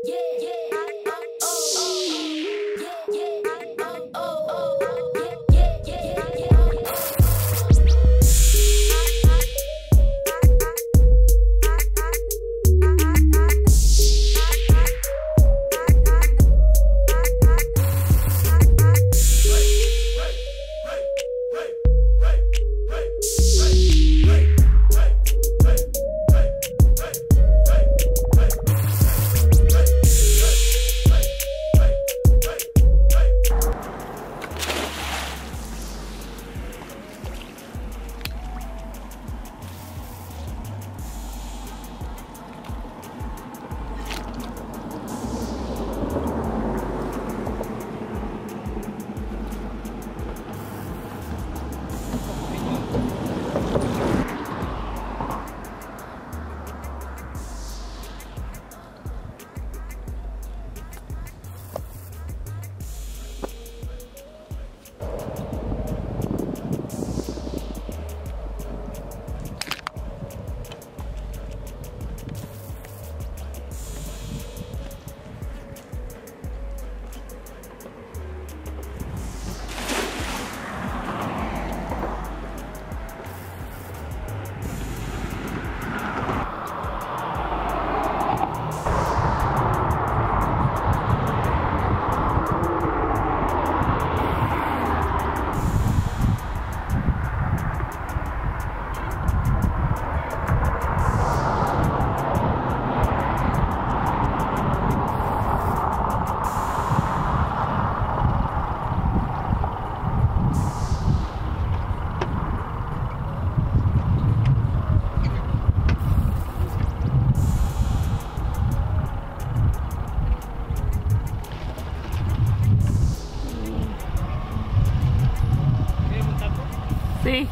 Sí.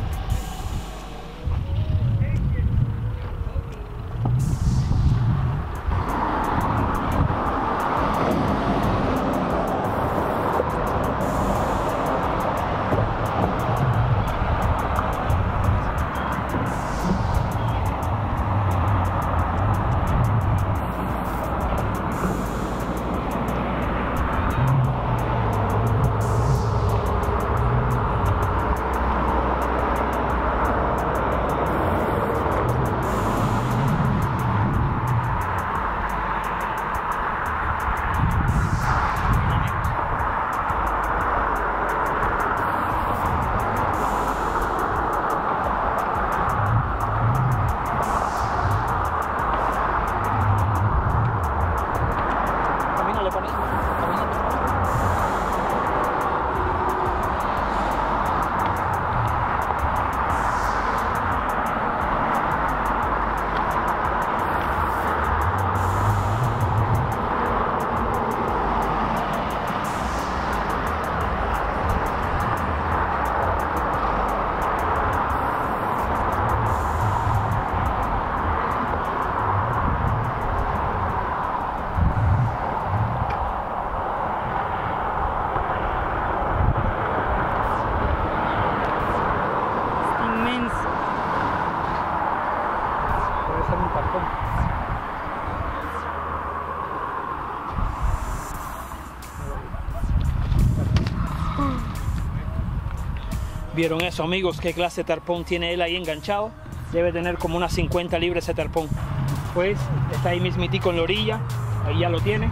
¿Vieron eso, amigos? ¿Qué clase de tarpón tiene él ahí enganchado? Debe tener como unas 50 libras ese tarpón. Pues está ahí mismitico en la orilla, ahí ya lo tiene.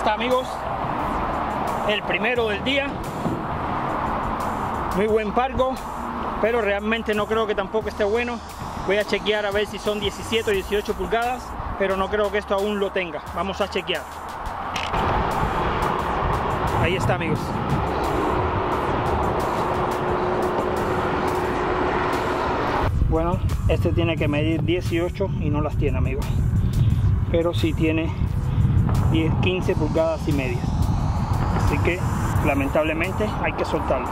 está, amigos, el primero del día. Muy buen pargo, pero realmente no creo que tampoco esté bueno. Voy a chequear a ver si son 17 o 18 pulgadas, pero no creo que esto aún lo tenga. Vamos a chequear. Ahí está, amigos. Bueno, este tiene que medir 18 y no las tiene, amigos. Pero sí tiene 15 pulgadas y media. Así que lamentablemente hay que soltarlo.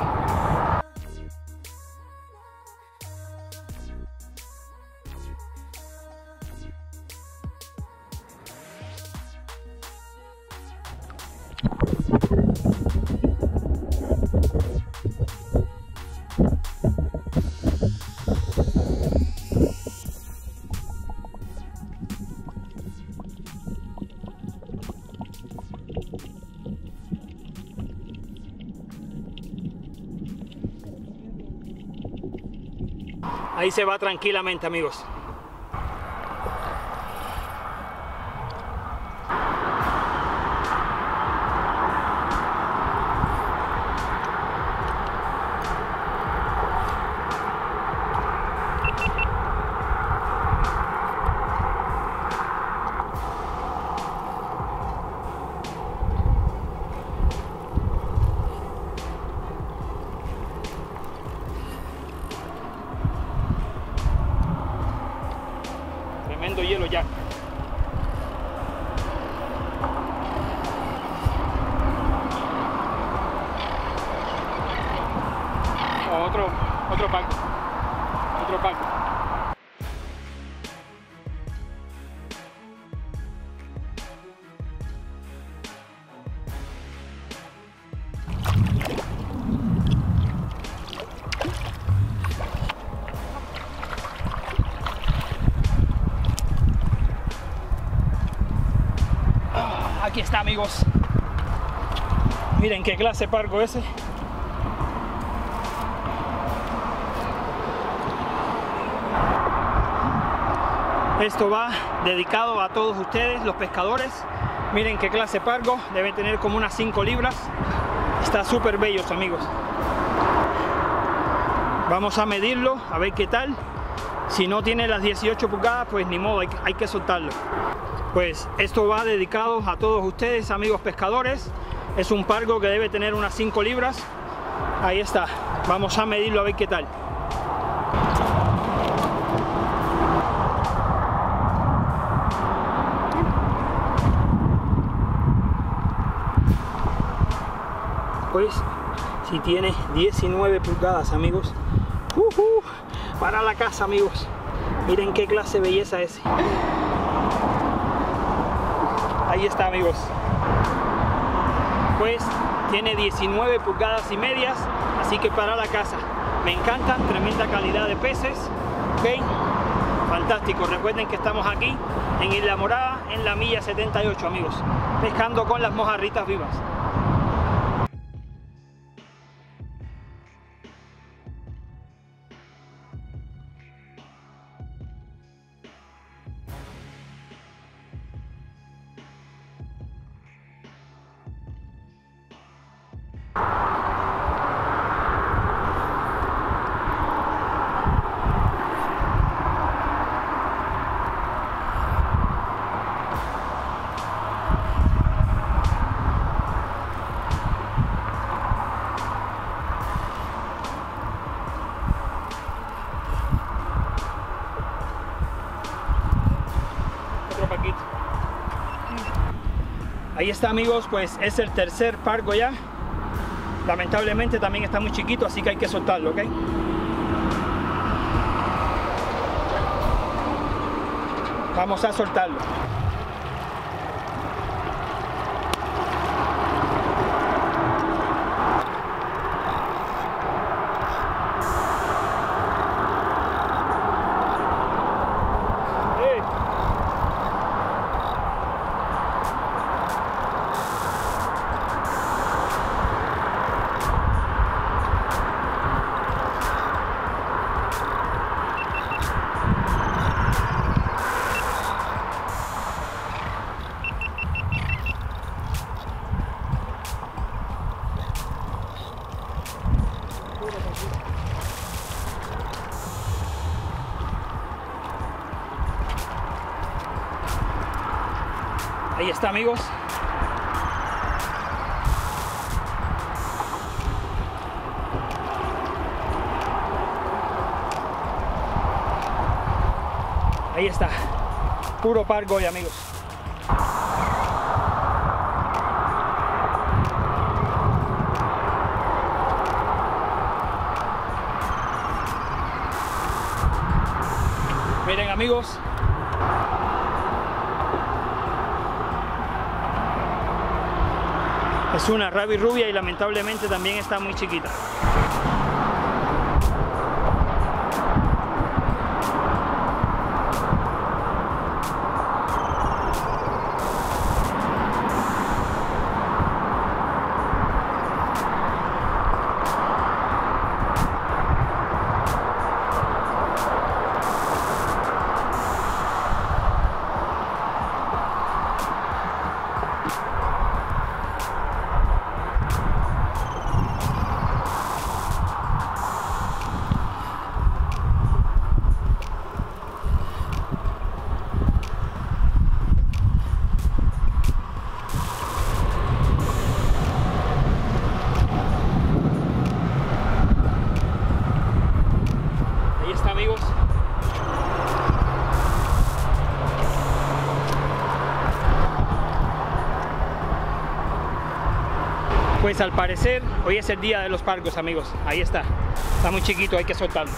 Ahí se va tranquilamente, amigos. Tremendo hielo ya. Otro paco. Aquí está, amigos. Miren qué clase de pargo ese. Esto va dedicado a todos ustedes, los pescadores. Miren qué clase de pargo. Debe tener como unas 5 libras. Está súper bello, amigos. Vamos a medirlo, a ver qué tal. Si no tiene las 18 pulgadas, pues ni modo, hay que soltarlo. Pues esto va dedicado a todos ustedes, amigos pescadores. Es un pargo que debe tener unas 5 libras. Ahí está. Vamos a medirlo a ver qué tal. Pues si tiene 19 pulgadas, amigos. Para la casa, amigos. Miren qué clase de belleza ese. Ahí está, amigos. Pues tiene 19 pulgadas y medias, así que para la casa. Me encanta, tremenda calidad de peces. Ok, fantástico. Recuerden que estamos aquí en Isla Morada, en la milla 78, amigos, pescando con las mojarritas vivas. Ahí está, amigos, pues es el tercer pargo ya. Lamentablemente también está muy chiquito, así que hay que soltarlo, ¿ok? Vamos a soltarlo. Ahí está, amigos. Ahí está, puro pargo hoy, amigos. Miren, amigos, es una rabbit rubia y lamentablemente también está muy chiquita. Amigos, pues al parecer hoy es el día de los pargos, amigos. Ahí está muy chiquito, hay que soltarlo.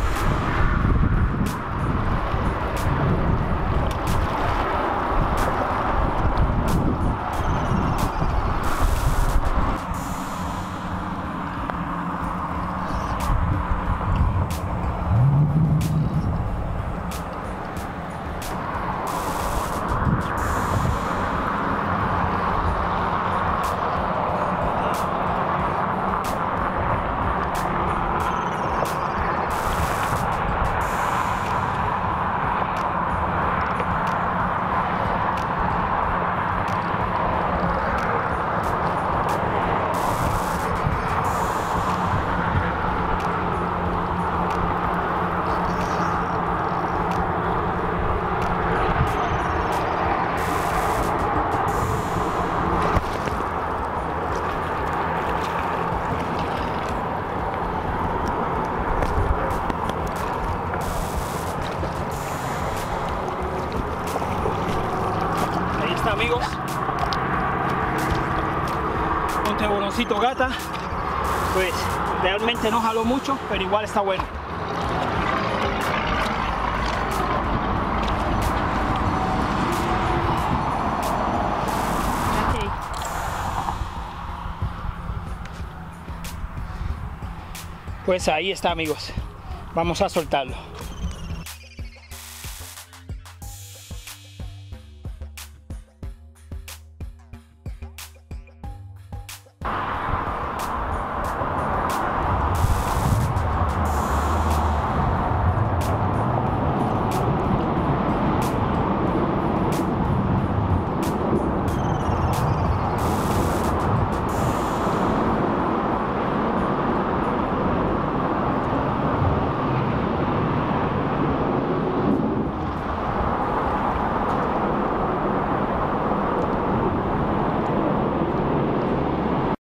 Amigos, un tiburoncito gata, pues realmente no jaló mucho, pero igual está bueno. Okay. Pues ahí está, amigos, vamos a soltarlo.